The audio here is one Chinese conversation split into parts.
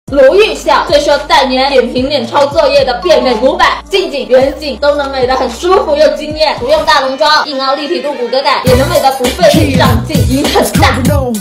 卢昱晓最适合带年点评脸超作业的变美500，近景、远景都能美得很舒服又惊艳，不用大浓妆，硬凹立体度、骨骼感，也能美得不费力上镜，瘾很大。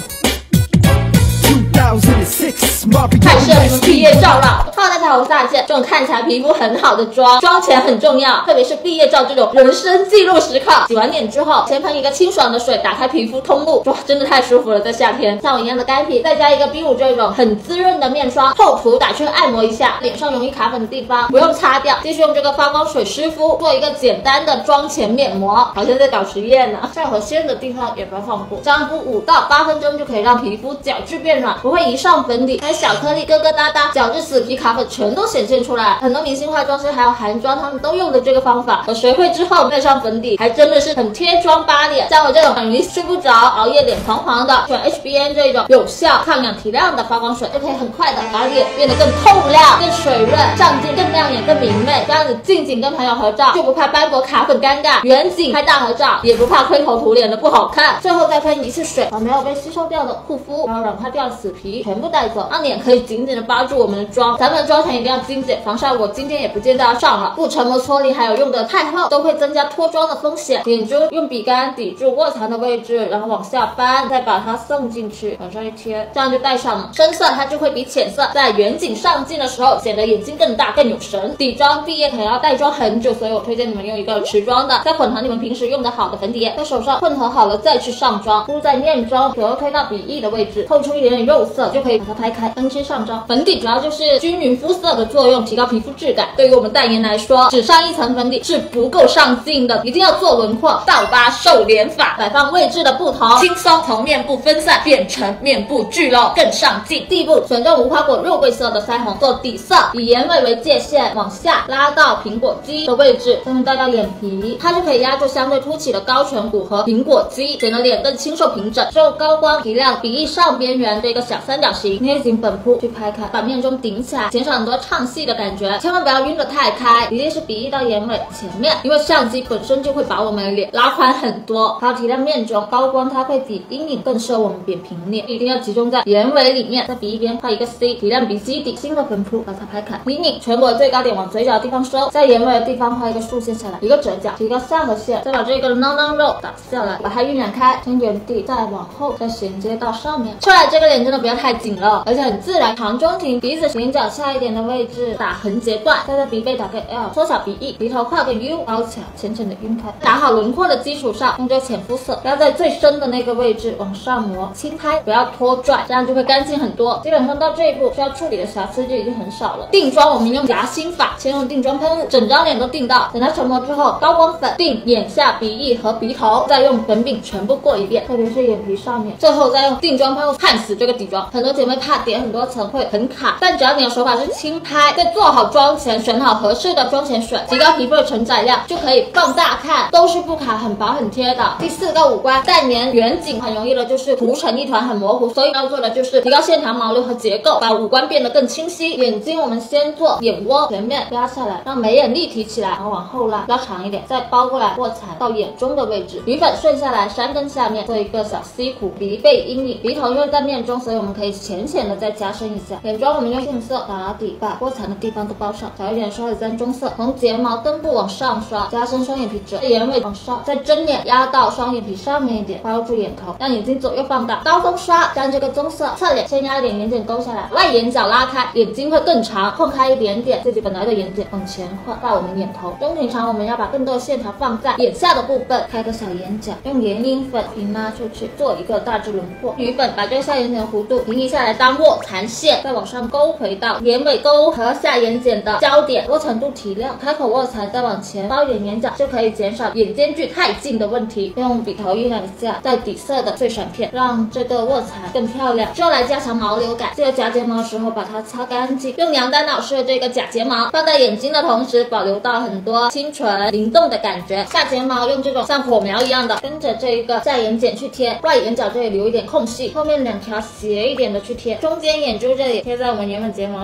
太适合你们毕业照了，放在头下线，这种看起来皮肤很好的妆，妆前很重要，特别是毕业照这种人生记录时刻。洗完脸之后，先喷一个清爽的水，打开皮肤通路，哇，真的太舒服了。在夏天，像我一样的干皮，再加一个 B5这种很滋润的面霜，厚涂打圈按摩一下，脸上容易卡粉的地方不用擦掉，继续用这个发光水湿敷，做一个简单的妆前面膜，好像在搞实验呢。上颌线的地方也不要放过，这样敷5到8分钟就可以让皮肤角质变软，不会一上粉底还小颗粒疙疙瘩瘩，角质死皮卡粉全都显现出来。很多明星化妆师还有韩妆他们都用的这个方法，我学会之后再上粉底还真的是很贴妆扒脸。像我这种很容易睡不着、熬夜脸黄黄的，选 HBN 这种有效抗氧提亮的发光水，就可以很快的把脸变得更透亮、更水润，上镜更亮眼、更明媚。这样子近景跟朋友合照就不怕斑驳卡粉尴尬，远景拍大合照也不怕灰头土脸的不好看。最后再喷一次水，把没有被吸收掉的护肤还有软化掉的死皮全部带走，让脸可以紧紧的扒住我们的妆。咱们的妆前一定要精简，防晒我今天也不建议大家上了，不成膜搓离还有用的太厚都会增加脱妆的风险。点珠用笔杆抵住卧蚕的位置，然后往下扳，再把它送进去，往上一贴，这样就戴上了。深色它就会比浅色在远景上镜的时候显得眼睛更大更有神。底妆毕业可能要带妆很久，所以我推荐你们用一个持妆的，再混合你们平时用的好的粉底液，在手上混合好了再去上妆，敷在面中，左右推到鼻翼的位置，透出一点点肉色，就可以把它拍开，分期上妆。粉底主要就是均匀肤色的作用，提高皮肤质感。对于我们代言来说，只上一层粉底是不够上镜的，一定要做轮廓，倒拔瘦脸法，摆放位置的不同，轻松从面部分散变成面部聚拢，更上镜。第一步，选用无花果肉桂色的腮红做底色，以眼尾为界限，往下拉到苹果肌的位置，再带到眼皮，它就可以压住相对凸起的高颧骨和苹果肌，显得脸更清瘦平整。之后高光提亮鼻翼上边缘这个小三角形，捏紧粉扑去拍开，把面中顶起来，减少很多唱戏的感觉。千万不要晕得太开，一定是鼻翼到眼尾前面，因为相机本身就会把我们的脸拉宽很多。还有提亮面中高光，它会比阴影更适合我们扁平脸，一定要集中在眼尾里面，在鼻翼边画一个 C， 提亮鼻基底，新的粉扑把它拍开。眯拧颧骨的最高点往嘴角的地方收，在眼尾的地方画一个竖线下来，一个折角，提高下颌线，再把这个囔囔肉打下来，把它晕染开，从原地再往后，再衔接到上面。出来这个脸真的不要太紧了，而且很自然，长中挺，鼻子眼角下一点的位置打横截断，再在鼻背打个 L， 缩小鼻翼，鼻头画个 U， 高起来，浅浅的晕开。打好轮廓的基础上，用这个浅肤色，要在最深的那个位置往上磨，轻拍，不要拖拽，这样就会干净很多。基本上到这一步需要处理的瑕疵就已经很少了。定妆我们用夹心法，先用定妆喷雾整张脸都定到，等它成膜之后，高光粉定眼下、鼻翼和鼻头，再用粉饼全部过一遍，特别是眼皮上面，最后再用定妆喷雾焊死这个底妆。很多姐妹怕点很多层会很卡，但只要你的手法是轻拍，在做好妆前选好合适的妆前水，提高皮肤的承载量，就可以放大看，都是不卡，很薄很贴的。第4个五官淡年远景很容易的就是糊成一团很模糊，所以要做的就是提高线条毛流和结构，把五官变得更清晰。眼睛我们先做眼窝前面压下来，让眉眼立体起来，然后往后拉，拉长一点，再包过来卧蚕到眼中的位置。鼻粉顺下来，山根下面做一个小 C 弧，鼻背阴影。鼻头因为在面中，所以我们可以浅浅的再加深一下。眼妆我们用杏色打底，把卧蚕的地方都包上，小一点刷子沾棕色，从睫毛根部往上刷，加深双眼皮褶，眼尾往上，再睁眼压到双眼皮上面一点，包住眼头，让眼睛左右放大。刀锋刷沾这个棕色，侧脸先压一点眼睑勾下来，外眼角拉开，眼睛会更长，碰开一点点，自己本来的眼睑往前画到我们眼头。中挺长我们要把更多的线条放在眼下的部分，开个小眼角，用眼影粉平拉出去，做一个大致轮廓。余粉把这个下眼睑的弧度平移下来当卧蚕线，再往上勾回到眼尾沟和下眼睑的交点，窝层度提亮，开口卧蚕，再往前包一点眼角，就可以减少眼间距太近的问题。用笔头晕染一下，在底色的最闪片，让这个卧蚕更漂亮。之后来加强毛流感，记得夹睫毛的时候把它擦干净。用杨丹老师的这个假睫毛放在眼睛的同时，保留到很多清纯灵动的感觉。下睫毛用这种像火苗一样的，跟着这一个下眼睑去贴，外眼角这里留一点空隙，后面2条斜一点的去贴，中间眼珠这里贴在我们原本睫毛的下面。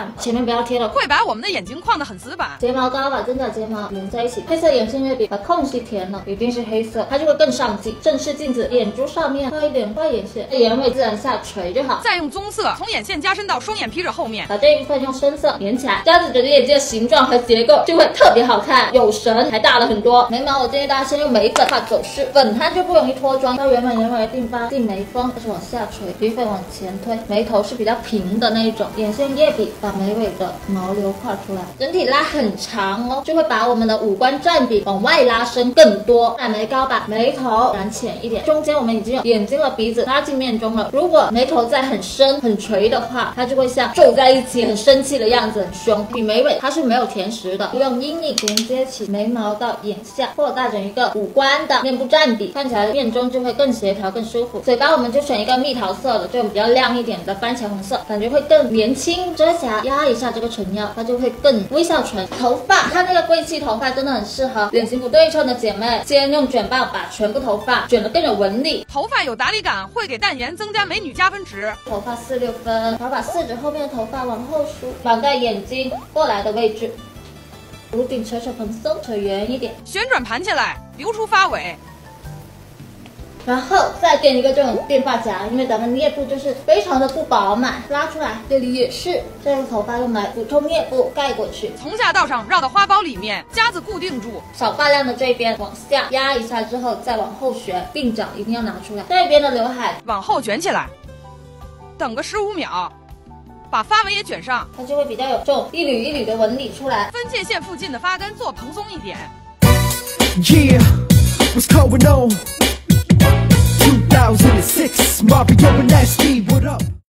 前面不要贴了， 会把我们的眼睛框得很死板。 睫毛膏把真假睫毛连在一起，黑色眼线笔把空隙填了，一定是黑色，它就会更上镜。正视镜子，眼珠上面画一点画眼线，眼尾自然下垂就好。 再用棕色从眼线加深到双眼皮褶后面， 把这一部分用深色连起来，这样子整个眼睛的形状和结构就会特别好看，有神，还大了很多。眉毛我建议大家先用眉粉画走势，粉它就不容易脱妆。到原本的定发，定眉峰，开始往下垂，鼻粉往前推，眉头是比较平的那一种。眼线液笔把眉尾的毛流画出来，整体拉很长哦，就会把我们的五官占比往外拉伸更多。染眉膏把眉头染浅一点，中间我们已经有眼睛和鼻子拉进面中了。如果眉头再很深很垂的话，它就会像皱在一起很生气的样子，很凶。比眉尾它是没有填实的，用阴影连接起眉毛到眼下，扩大整一个五官的面部占比，看起来面中就会更协调更舒服。嘴巴我们就选一个蜜桃色的，这种比较亮一点的番茄红色，感觉会更年轻。遮瑕压一下这个唇腰，它就会更微笑唇。头发它那个贵气头发真的很适合脸型不对称的姐妹，先用卷棒把全部头发卷得更有纹理。 头发有打理感，会给淡颜增加美女加分值。 头发4、6分，然后把4指后面的头发往后梳，绑在眼睛过来的位置，颅顶扯扯蓬松，扯圆一点， 旋转盘起来，留出发尾。 然后再垫一个这种垫发夹，因为咱们颞部就是非常的不饱满，拉出来，这里也是，这个头发用来补充颞部，盖过去， 从下到上绕到花苞里面，夹子固定住， 少发量的这边往下压一下之后，再往后旋，鬓角一定要拿出来，这边的刘海往后卷起来，等个15秒，把发尾也卷上， 它就会比较有这种一缕一缕的纹理出来。 分界线附近的发根做蓬松一点。 Yeah, what's going on? 2006, Mario and Nasty, what up?